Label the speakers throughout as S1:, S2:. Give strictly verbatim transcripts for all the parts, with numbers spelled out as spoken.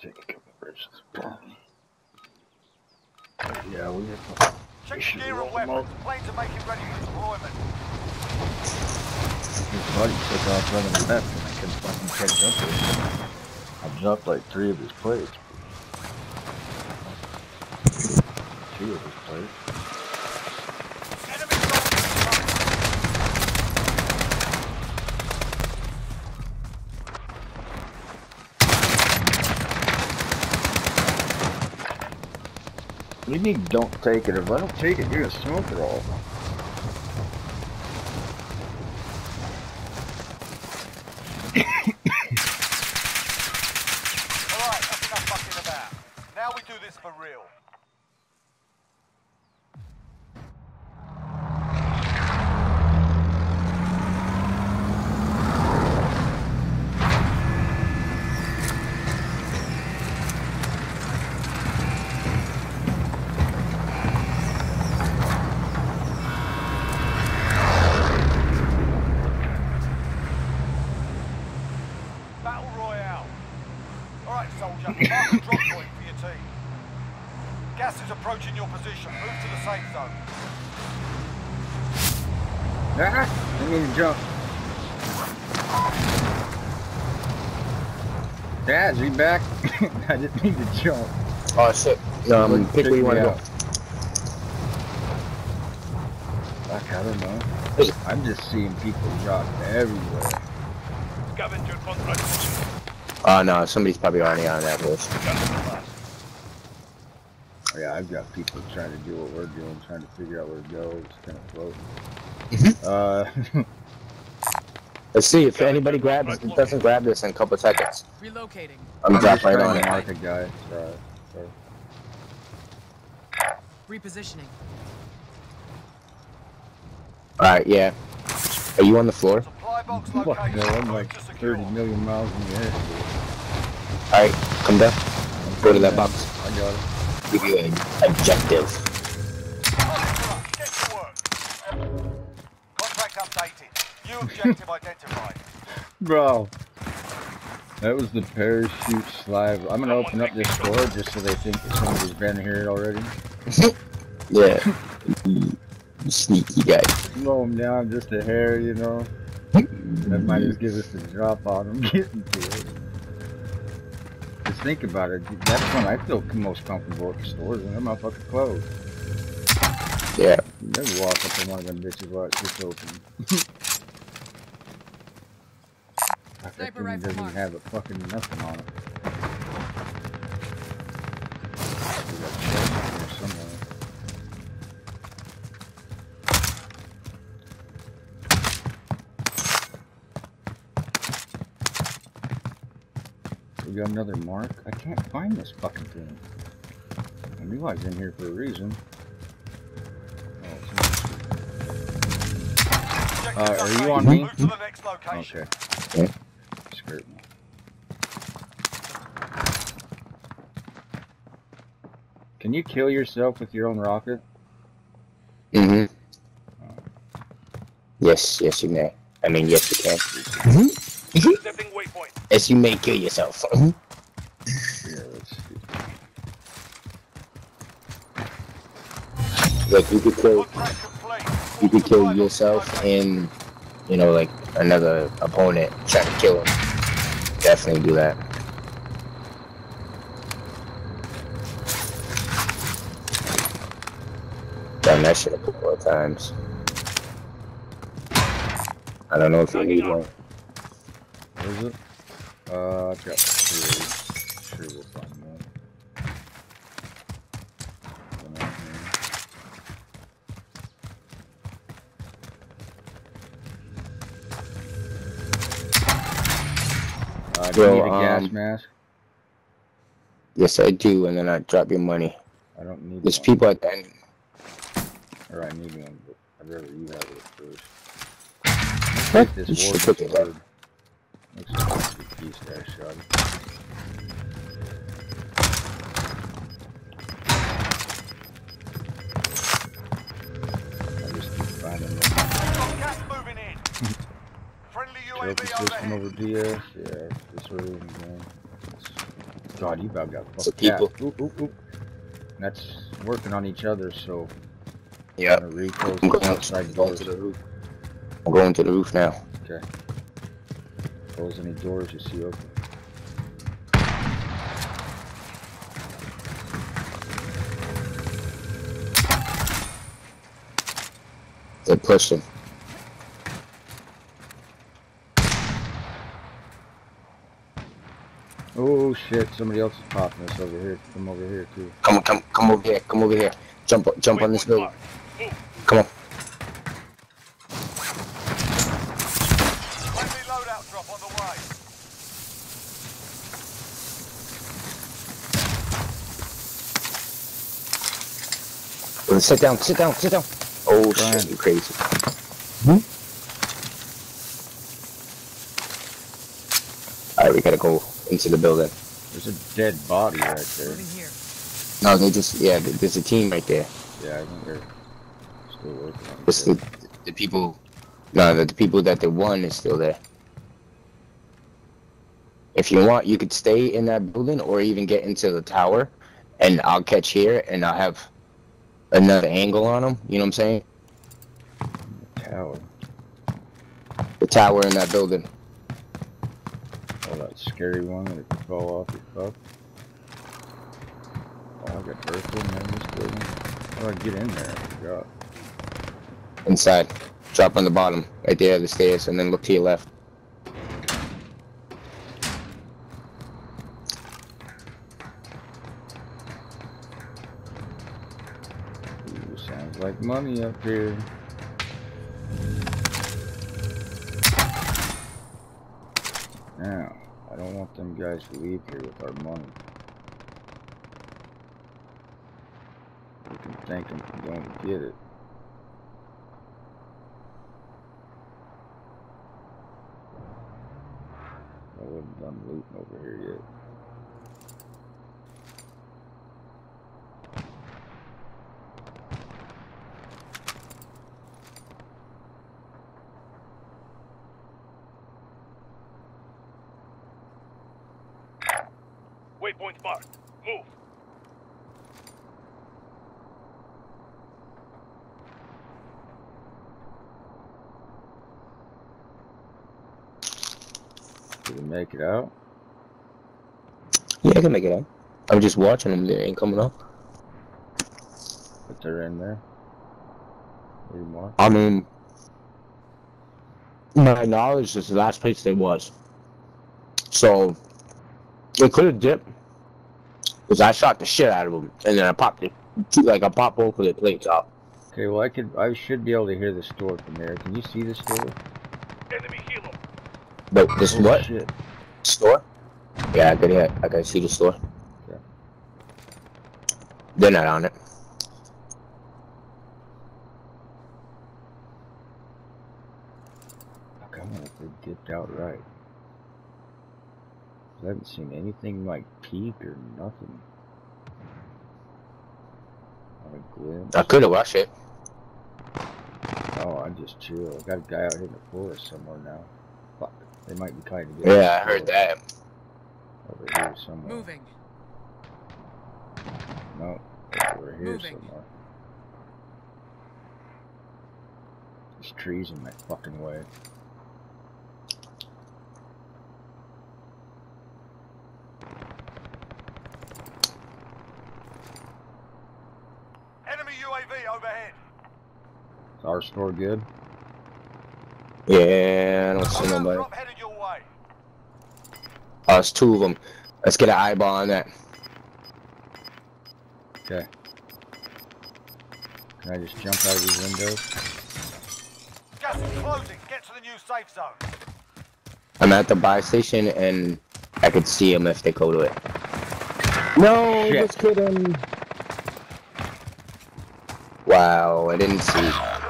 S1: take a couple bridges. Yeah, we have
S2: Check your gear and weapons. Planes are making ready for deployment.
S1: His buddy took off running left and I couldn't fucking catch up with him. I dropped like three of his plates. Two of his plates. You need don't take it. If I don't take it, you're gonna smoke it all.
S2: Alright, that's enough fucking about. Now we do this for real. Battle Royale. Alright, soldier, mark a drop point for your team. Gas is approaching your position. Move to the safe zone.
S1: Ah, I need to jump. Dad, is he back? I didn't need to jump.
S3: Oh shit. Um, pick where you want to go.
S1: Fuck, I don't know. I'm just seeing people drop everywhere.
S2: Scavenger contract.
S3: Oh no, somebody's probably already on that list.
S1: Yeah, I've got people trying to do what we're doing, trying to figure out where to go. It's kind of floating. uh,
S3: Let's see if anybody grabs doesn't grab this in a couple seconds.
S4: Relocating.
S3: I'm
S1: I'm
S3: drop
S1: just
S3: right
S1: trying
S3: on
S1: to
S3: it.
S1: mark a guy. Sorry. Sorry.
S4: Repositioning.
S3: Alright, yeah. Are you on the floor?
S2: Supply box
S1: Fuck
S2: location.
S1: no, I'm
S2: Move
S1: like
S2: to secure.
S1: thirty million miles in the air.
S3: Alright, come down. Go to that box.
S1: I got it.
S3: Give you an objective.
S2: Get to work. Contract updated. New objective identified.
S1: Bro. That was the parachute slide. I'm gonna open up this door just so they think that somebody's been here already.
S3: Yeah. You sneaky guy.
S1: Slow them down just a hair, you know. That might just give us a drop on them getting to it. Just think about it. That's when I feel most comfortable at the stores when they're motherfucking closed.
S3: Yeah.
S1: You never walk up in one of them bitches while it's just open. Like that thing doesn't even have a fucking nothing on it. We got chests in here somewhere. We got another mark. I can't find this fucking thing. I knew I was in here for a reason. Oh, uh, are you on me?
S2: Move to the next location.
S1: Okay.
S3: Yeah.
S1: Skirt me. Can you kill yourself with your own rocket?
S3: Mm-hmm.
S1: Oh.
S3: Yes, yes you may. I mean, yes you can.
S2: Accepting waypoint.
S3: Yes, you may kill yourself.
S1: Yeah, let's see.
S3: Like you could kill,
S2: Contract complete.
S3: you could kill yourself and, you know, like another opponent trying to kill him. Definitely do that. Done that shit a couple of times. I don't know if you need one.
S1: What is it? Uh, I've got three. Sure, we'll find one. One out here. Uh, do you
S3: Yo,
S1: need a gas
S3: um,
S1: mask?
S3: Yes, I do, and then I drop your money.
S1: I don't need
S3: There's
S1: one.
S3: people at the end.
S1: Or I need one, but I'd rather you have it first.
S3: What?
S1: Take
S3: You
S1: this
S3: should
S1: war
S3: pick it
S1: sword.
S3: up.
S1: Looks like a good piece there, shot. I just keep finding them.
S2: Gas moving in. Friendly U A V
S1: Trophy system
S2: overhead.
S1: over D S. Yeah, this way we can go. God, you about got
S3: So
S1: fucked.
S3: people.
S1: Yeah. Oop, oop, oop. That's working on each other, so.
S3: Yeah.
S1: I'm gonna reclose
S3: I'm
S1: the
S3: going,
S1: outside
S3: I'm going
S1: doors.
S3: to the roof. I'm going to the roof now.
S1: Okay. Close any doors you see open.
S3: They pushed him.
S1: Oh shit! Somebody else is popping us over here. Come over here too.
S3: Come on, come, come over here. Come over here. Jump, jump on this building. Come on.
S2: Friendly loadout drop on the way.
S3: Well, sit down, sit down, sit down. Oh
S1: Brian.
S3: shit, you crazy. Hmm? Alright, we gotta go into the building.
S1: There's a dead body right there.
S4: Moving here.
S3: No, they just, yeah, there's a team right there.
S1: Yeah, I think they're still working on
S3: It's
S1: it.
S3: the, the people, no, the, the people that they won is still there. If you want, you could stay in that building or even get into the tower, and I'll catch here, and I'll have another angle on them. You know what I'm saying?
S1: Tower.
S3: The tower in that building.
S1: Oh, that scary one that could fall off your cup. Oh, I got earth in this building. How do I get in there? I forgot.
S3: Inside. Drop on the bottom, right there, the stairs, and then look to your left.
S1: Ooh, sounds like money up here. Now, I don't want them guys to leave here with our money. We can thank them for going to get it. I wasn't done looting over here yet.
S2: Waypoint marked. Move.
S1: Did we make it out?
S3: Yeah, I can make it out. I'm just watching them, they ain't coming up.
S1: But they're in there. Three more.
S3: I mean, my knowledge is the last place they was. So, they could have dipped. Because I shot the shit out of them. And then I popped it. Like, I popped both of the plates out.
S1: Okay, well I could, I should be able to hear the store from there. Can you see the store?
S2: Enemy helo.
S3: But this
S1: Oh,
S3: what?
S1: shit.
S3: Store? Yeah, I could hear, I could see the store.
S1: Yeah.
S3: They're not on it.
S1: I wonder if they dipped out right. I haven't seen anything like peak or nothing. Not a glimpse.
S3: I could have watched it.
S1: Oh, I'm just chill. I got a guy out here in the forest somewhere now. Fuck. They might be trying to get
S3: Yeah, I heard that.
S1: over here somewhere.
S4: Moving.
S1: No, over here
S4: Moving.
S1: somewhere. There's trees in my fucking way.
S2: Enemy U A V overhead.
S1: Is our store good?
S3: Yeah, I don't see
S2: Loadout
S3: nobody.
S2: drop headed your way.
S3: Oh, it's two of them. Let's get an eyeball on that.
S1: Okay. Can I just jump out of these windows?
S2: Gas is closing. Get to the new safe zone.
S3: I'm at the buy station and I could see them if they go to it. No,
S1: Shit.
S3: just kidding. Wow, I didn't see.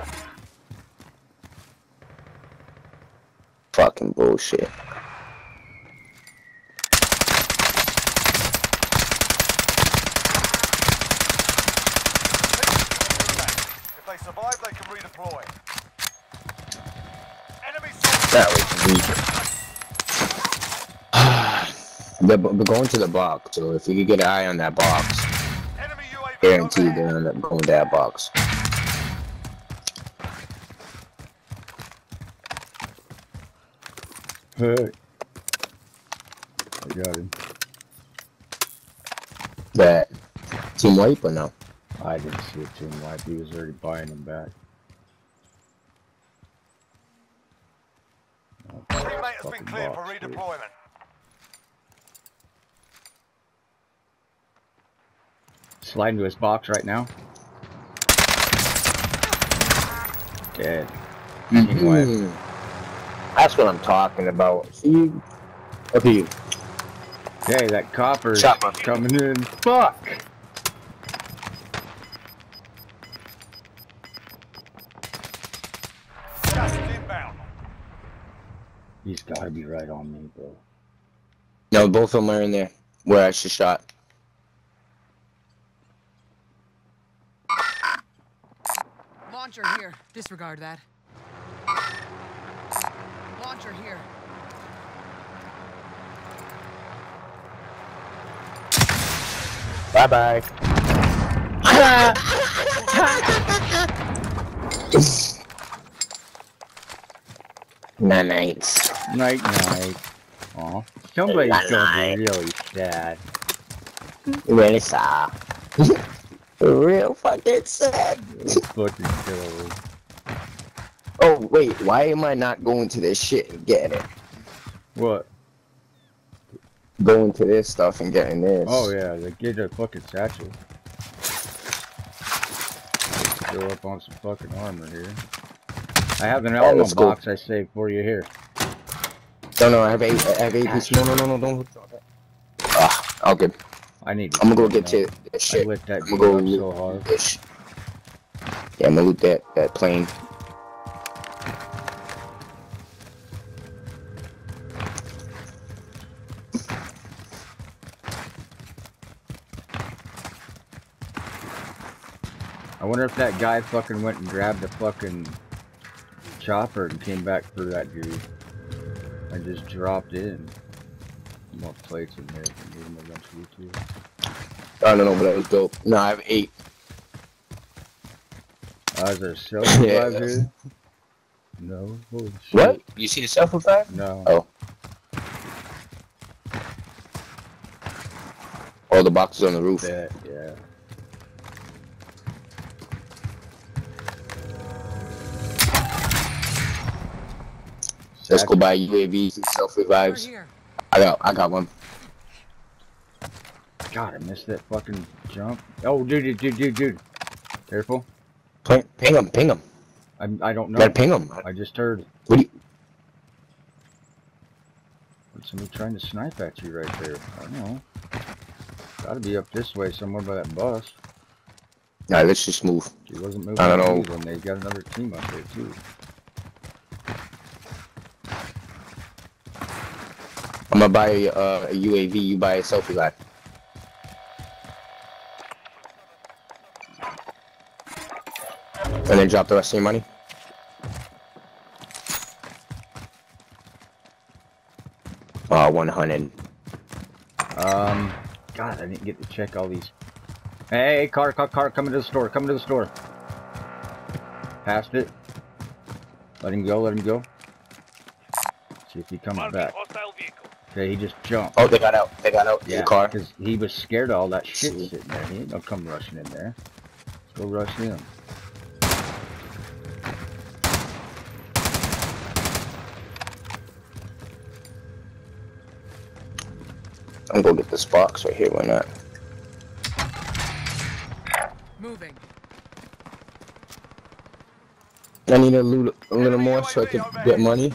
S3: Fucking bullshit.
S2: If they survive, they can redeploy. Enemy soldiers.
S3: That was weak. They're, they're going to the box, so if you could get an eye on that box,
S2: Enemy U A V
S3: guaranteed
S2: overhead.
S3: they'll end up going to that box.
S1: Hey. I got him.
S3: That team wipe or no?
S1: I didn't see a team wipe. He was already buying him back. Oh,
S2: Teammate has been
S1: fucking
S2: cleared for
S1: box, dude.
S2: redeployment.
S1: Slide into his box right now. Dead. Team wipe.
S3: Mm-hmm. That's what I'm talking about. See? Okay.
S1: Hey, that copper's
S3: Chopper.
S1: coming in. Fuck!
S2: Gas is inbound.
S1: He's gotta be right on me, bro.
S3: No, both of them are in there. Where I should shot.
S4: Launcher here. Disregard that. Launcher here.
S3: Bye bye. Night nights.
S1: Night night. Aw. Somebody's gonna be really sad.
S3: Really sad. Real fucking sad.
S1: Fucking killer.
S3: Oh wait, why am I not going to this shit and getting it?
S1: What?
S3: Going to this stuff and getting this.
S1: Oh yeah, they get a fucking satchel. Fill up on some fucking armor here. I have an ammo
S3: let's go.
S1: box I saved for you here.
S3: No, no, I have eight. I have eight pieces. No, no, no, no, don't. Ah, okay.
S1: I need to
S3: I'm gonna go
S1: you
S3: get
S1: know.
S3: to that
S1: I
S3: shit.
S1: lit that
S3: I'm
S1: dude
S3: gonna go
S1: up
S3: loot
S1: so hard.
S3: this shit. Yeah, I'm gonna loot that that plane.
S1: I wonder if that guy fucking went and grabbed the fucking chopper and came back for that dude. I just dropped in. More plates in there. Can give him eventually too.
S3: I don't know, but that was dope. No, I have eight.
S1: Uh, is there a self
S3: Yeah.
S1: revive here? No. Holy shit.
S3: What? You see a self revive?
S1: No.
S3: Oh. Oh, the box is on the roof.
S1: That, yeah.
S3: Let's go buy U A Vs and self
S4: Over
S3: revives.
S4: here.
S3: I got, I got one.
S1: God, I missed that fucking jump. Oh, dude, dude, dude, dude, dude. Careful.
S3: Ping, ping him, ping him.
S1: I, I don't know.
S3: Gotta ping him.
S1: I just heard
S3: What do you?
S1: somebody trying to snipe at you right there. I don't know. Gotta be up this way somewhere by that bus.
S3: Nah, let's just move.
S1: He wasn't moving.
S3: I don't know.
S1: And they got another team up there too.
S3: I'm gonna buy uh, a U A V. You buy a self revive. And then drop the rest of your money. Uh, one hundred.
S1: Um, God, I didn't get to check all these. Hey, car, car, car, coming to the store, coming to the store. Passed it. Let him go, let him go. See if he comes back. Okay, he just jumped.
S3: Oh, they got out. They got out.
S1: Yeah,
S3: The car.
S1: because he was scared of all that shit
S3: See.
S1: sitting there. He ain't gonna come rushing in there. Let's go rush him.
S3: I'm gonna go get this box right here. Why not?
S4: Moving.
S3: I need to loot a little more so I can get money.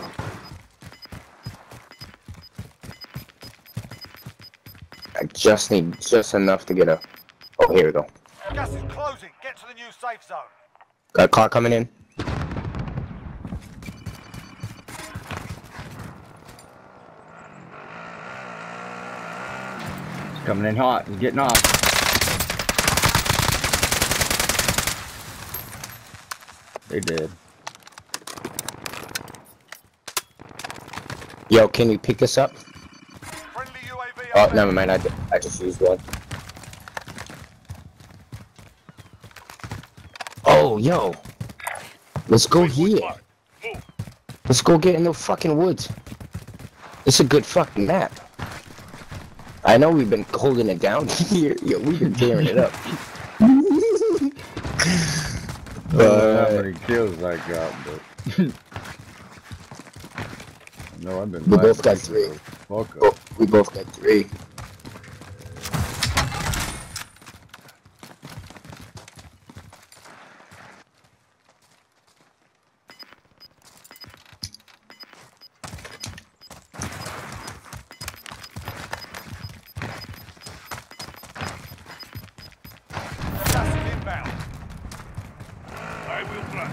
S3: I just need just enough to get a. Oh, here we go.
S2: Gas is closing. Get to the new safe zone.
S3: Got a car coming in.
S1: He's coming in hot. He's getting off. They did.
S3: Yo, can you pick us up?
S2: Friendly U V
S3: Oh,
S2: overhead.
S3: never mind. I, I just used one. Oh, yo. Let's go here. Let's go get in the fucking woods. It's a good fucking map. I know we've been holding it down here. Yo, we've been tearing it up.
S1: I don't know how
S3: Uh,
S1: many kills I got, but no, I've been.
S3: We both got
S1: last
S3: three.
S1: Fuck
S3: oh,
S1: up.
S3: we both got three.
S2: Gas is inbound. I will fly.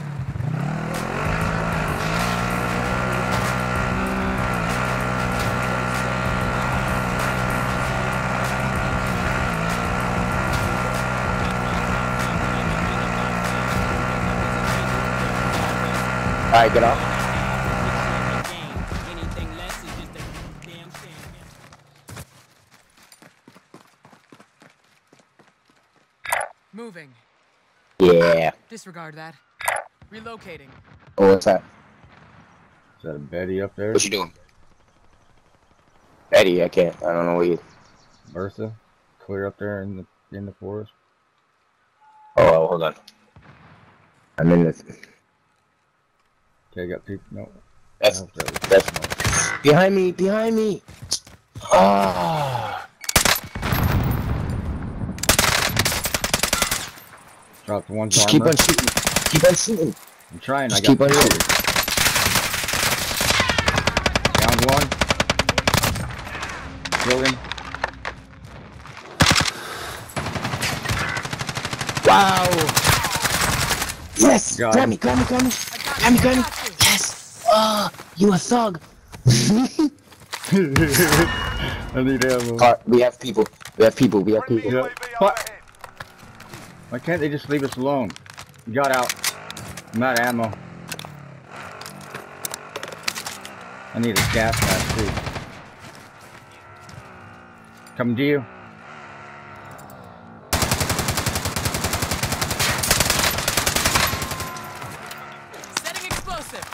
S3: Alright, get off.
S5: Anything less is just a damn shame.
S4: Moving.
S3: Yeah.
S4: Disregard that. Relocating.
S3: Oh, what's that?
S1: Is that a Betty up there?
S3: What you doing? Eddie, I can't. I don't know what you...
S1: Bertha? Clear up there in the in the forest?
S3: Oh, hold on. I'm in this.
S1: Okay, got people. No.
S3: That's,
S1: I hope that was-
S3: that's behind me, behind me. Ah.
S1: Dropped one's
S3: Just keep
S1: armor.
S3: on shooting. Keep on shooting.
S1: I'm trying.
S3: Just
S1: I
S3: keep
S1: got
S3: on
S1: three.
S3: shooting.
S1: Down one. Killed him.
S3: Wow. Yes.
S1: Got
S3: Grab
S1: him.
S3: me, grab me, grab me.
S4: I got
S3: Grab me,
S4: you,
S3: grab me.
S4: I got you.
S3: Yes. Ah, you a thug.
S1: I need ammo.
S3: Car, we have people. We have people. We have
S2: Friendly
S3: people.
S2: U A V
S1: Fuck.
S2: overhead.
S1: Why can't they just leave us alone? You got out. I'm out of ammo. I need a gas mask too. Coming to you.
S4: Setting explosive.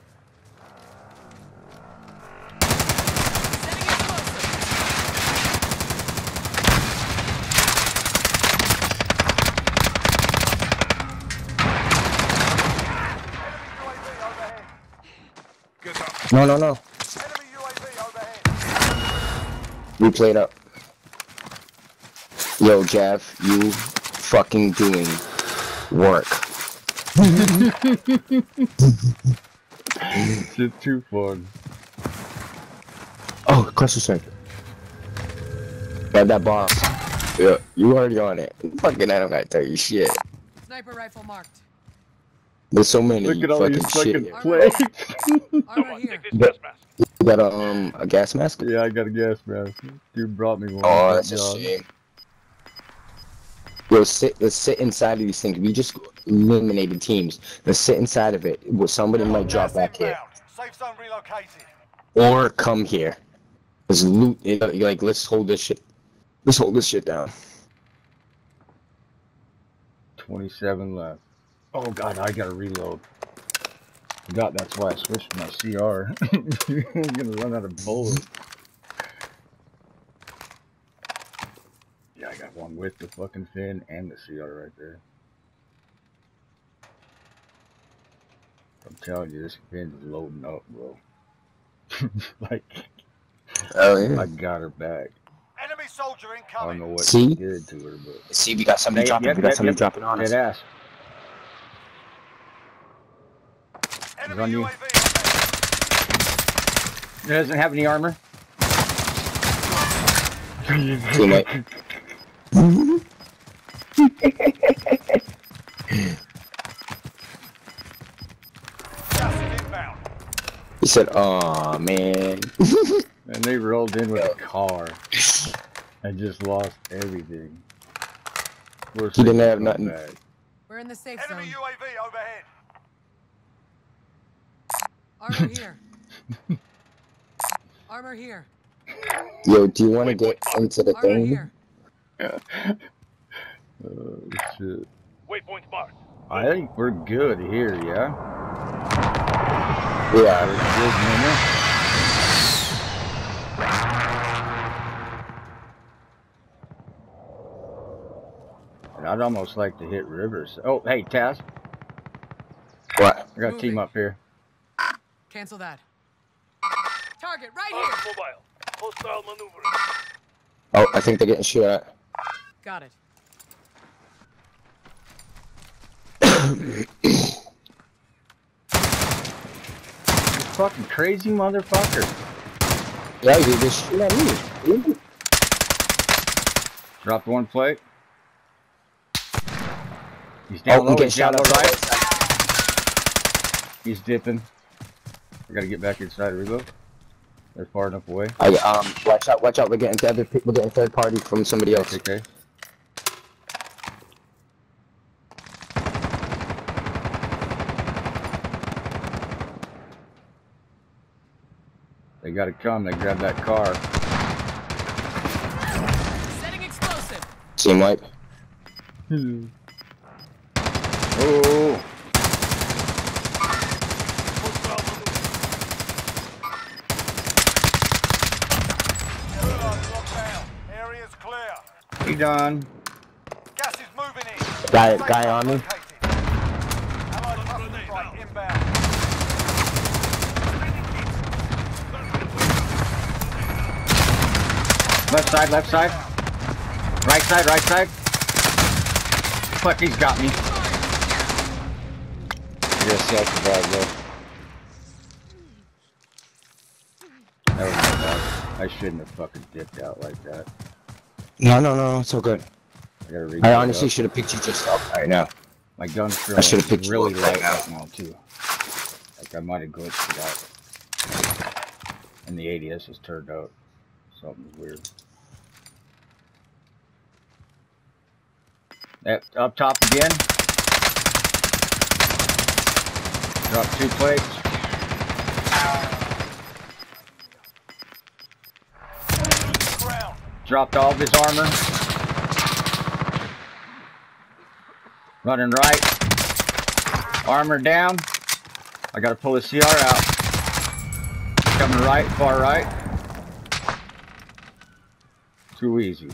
S4: Setting explosive.
S2: Enemy U A V overhead. Good up.
S3: No, no, no.
S2: Enemy U A V overhead.
S3: We played up. Yo, Jeff, you fucking doing work.
S1: It's just too fun.
S3: Oh, cluster strike. Got that boss. Yeah, you already on it. Fucking, I don't gotta tell you shit.
S4: Sniper rifle marked.
S3: There's so many
S1: Look at all
S3: fucking
S1: these
S3: shit.
S1: fucking plates.
S4: Armor here.
S3: You got a, um, a gas mask?
S1: Yeah, I got a gas mask. Dude brought me one.
S3: Oh, that's a
S1: Thank God.
S3: shame. Yo, sit, let's sit inside of these things. We just eliminated teams. Let's sit inside of it. Well, somebody might drop
S2: Gas
S3: back here.
S2: inbound. Safe zone relocated.
S3: Or come here. Let's loot it. Like, let's hold this shit. Let's hold this shit down.
S1: twenty-seven left. Oh god, I gotta reload. Forgot that's why I switched to my C R. I'm gonna run out of bullets. Yeah, I got one with the fucking fin and the C R right there. I'm telling you, this fin is loading up, bro. Like,
S3: Oh, yeah.
S1: I got her back.
S2: Enemy soldier
S1: I don't
S2: incoming.
S1: know what
S3: See?
S1: she did to her, but
S3: See, we got somebody
S1: Hey,
S3: dropping.
S1: yep,
S3: we got
S1: yep,
S3: somebody
S1: yep.
S3: dropping on us.
S1: dead ass.
S2: Enemy
S1: on you.
S2: U A V overhead.
S1: It doesn't have any armor.
S3: Too late.
S2: Gas is inbound.
S3: He said, "Aw, man."
S1: And they rolled in with a car. I just lost everything. Worst
S3: He
S1: thing
S3: didn't
S1: to
S3: have
S1: come
S3: nothing.
S1: back.
S4: We're in the safe
S2: Enemy
S4: zone.
S2: U A V overhead.
S4: Armor here. Armor here.
S3: Yo, do you want to get into the
S4: Armor
S3: thing?
S4: here.
S1: Oh shit.
S2: Waypoint marked.
S1: I think we're good here, yeah?
S3: Yeah.
S1: We're good, man. And I'd almost like to hit Rivers. Oh, hey, Taz.
S3: What?
S1: I got a team
S4: Moving.
S1: up here.
S4: Cancel that. Target right here.
S2: Mobile. Hostile maneuvering.
S3: Oh, I think they're getting shot at.
S4: Got it.
S1: You fucking crazy motherfucker.
S3: Yeah, you just shoot at me.
S1: Dropped one plate. He's down
S3: Oh,
S1: low,
S3: I'm getting
S1: he's down
S3: shot
S1: low
S3: up.
S1: right. He's dipping. I gotta get back inside, reload. They're far enough away.
S3: I, um, watch out, watch out. We're getting other people, we're getting third party from somebody else.
S1: Okay. They gotta come, they grab that car.
S4: Setting explosive.
S3: Team wipe.
S1: Oh,
S2: Locked down. Area's clear.
S1: he done.
S2: Gas is moving in.
S3: Guy-
S2: Safe
S3: guy
S2: zone
S3: on me.
S2: located. Allied cluster strike inbound.
S1: Left side, left side. Right side, right side. Fuck, he's got me. Yes, that's bad, bro. That was my bad. I shouldn't have fucking dipped out like that.
S3: No, no, no, it's all good.
S1: I gotta read
S3: I
S1: that
S3: honestly
S1: up.
S3: should have picked you just up right now.
S1: My gun's
S3: I should've
S1: feeling
S3: picked you
S1: really
S3: up right
S1: light
S3: now.
S1: right now, too. Like, I might have glitched it out. And the A D S has turned out. Something's weird. Yep, up top again. Drop two plates.
S2: Ground.
S1: Dropped all of his armor. Running right. Armor down. I gotta pull his C R out. Coming right, far right. Too easy.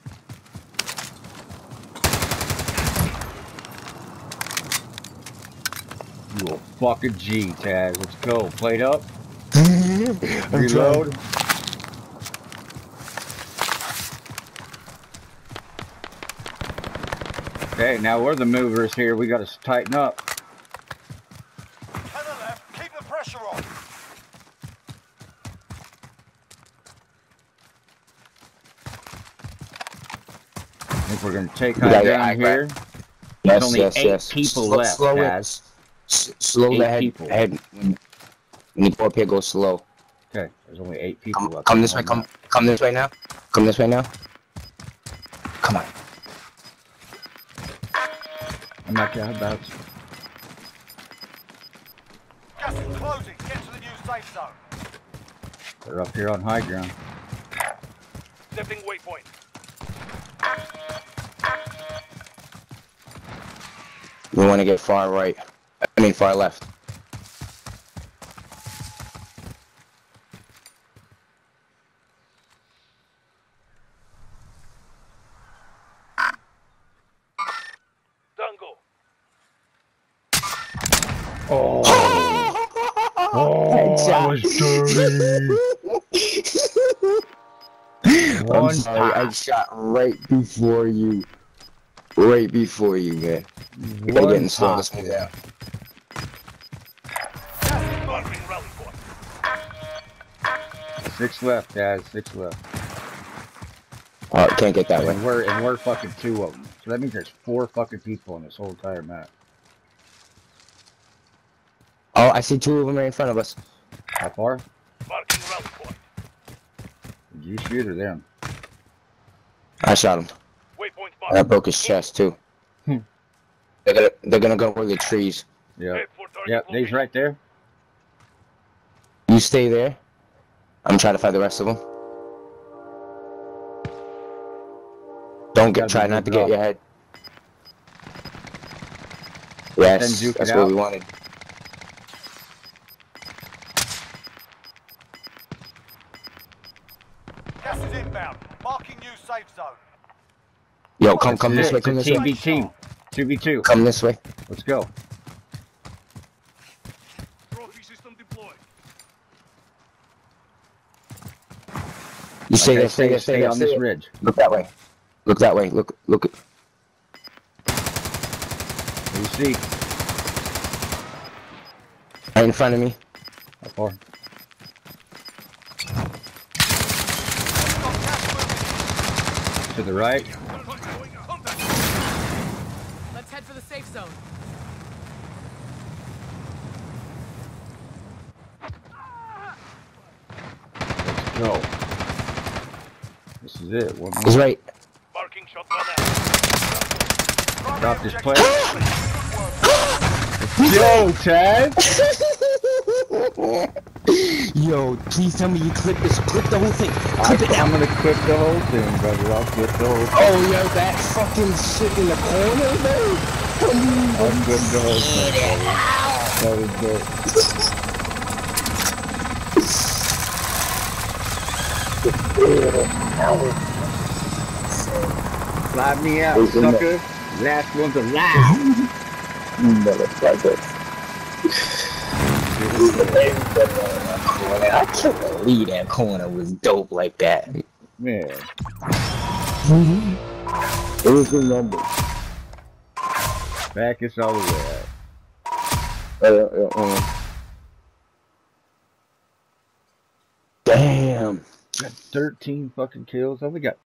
S1: You a fucking G, Taz. Let's go. Plate up. Reload. Okay, now we're the movers here. We gotta tighten up.
S2: To the left. Keep the pressure on.
S1: I think we're gonna take
S3: Yeah,
S1: high
S3: yeah,
S1: down
S3: I-
S1: here.
S3: Yes,
S1: There's only
S3: yes,
S1: eight
S3: yes.
S1: people
S3: slow,
S1: left,
S3: Slow it.
S1: Taz.
S3: S- slow
S1: Eight
S3: the head.
S1: people.
S3: head. When you go up here, go slow.
S1: Okay, there's only eight people
S3: Come,
S1: left.
S3: come this way. Come, come this way now. Come this way now. Come on.
S1: I'm not gonna about.
S2: Gas is closing. Get to the new safe zone.
S1: They're up here on high ground.
S2: Setting waypoint.
S3: We want to get far right. I mean, far left.
S2: Dango.
S1: Oh, oh, that was dirty.
S3: I'm
S1: One
S3: sorry, I shot right before you. Right before you, man. You gotta get in slow. Let's move down.
S2: Gas is marking rally point.
S1: Six left, guys. Six left.
S3: Oh, can't get that way.
S1: And we're and we're fucking two of them. So that means there's four fucking people on this whole entire map.
S3: Oh, I see two of them right in front of us.
S1: How far?
S2: Marking rally point.
S1: Did you shoot or them?
S3: I shot him.
S2: Waypoint
S3: And I
S2: marked.
S3: broke his chest too.
S1: Hmm.
S3: They're gonna, they're gonna go over the trees.
S1: Yeah.
S2: Head for target
S1: Yep, he's
S2: location.
S1: right there.
S3: You stay there. I'm trying to find the rest of them. Don't get
S1: Gotta
S3: try
S1: be
S3: not to
S1: good
S3: get
S1: drop.
S3: your head.
S1: Then
S3: Yes,
S1: juke it
S3: that's what
S1: out.
S3: we wanted.
S2: Gas is inbound. Marking new safe zone.
S3: Yo, come,
S1: This
S3: come
S1: is
S3: this
S1: it.
S3: way,
S1: It's a
S3: come this
S1: two
S3: way.
S1: v two. two v two.
S3: Come this way.
S1: Let's go.
S2: Trophy system deployed.
S3: You stay
S1: Okay,
S3: there, stay there, stay there,
S1: on
S3: stay
S1: this
S3: there.
S1: ridge.
S3: Look that way. Look that way. Look, look.
S1: What do you see?
S3: Right in front of me.
S1: How far? To the right.
S4: Let's head for the safe zone.
S1: Let's go. This is it. One more.
S3: He's right.
S2: Marking shotgun out.
S1: Drop this play. Yo, Chad.
S3: Yo, please tell me you clip this. Clip the whole thing.
S1: I, I'm gonna clip the whole thing, brother. I'll clip the whole thing.
S3: Oh, yo, that fucking shit in the corner, man.
S1: I'll clip the whole thing, brother. That was dope. Fly me out, sucker. Last one's alive.
S3: Motherfucker. I can't believe that corner was dope like that.
S1: Man.
S3: It was the number.
S1: Back us all the way out.
S3: Uh, uh, uh. Damn.
S1: Got thirteen fucking kills. Oh, we got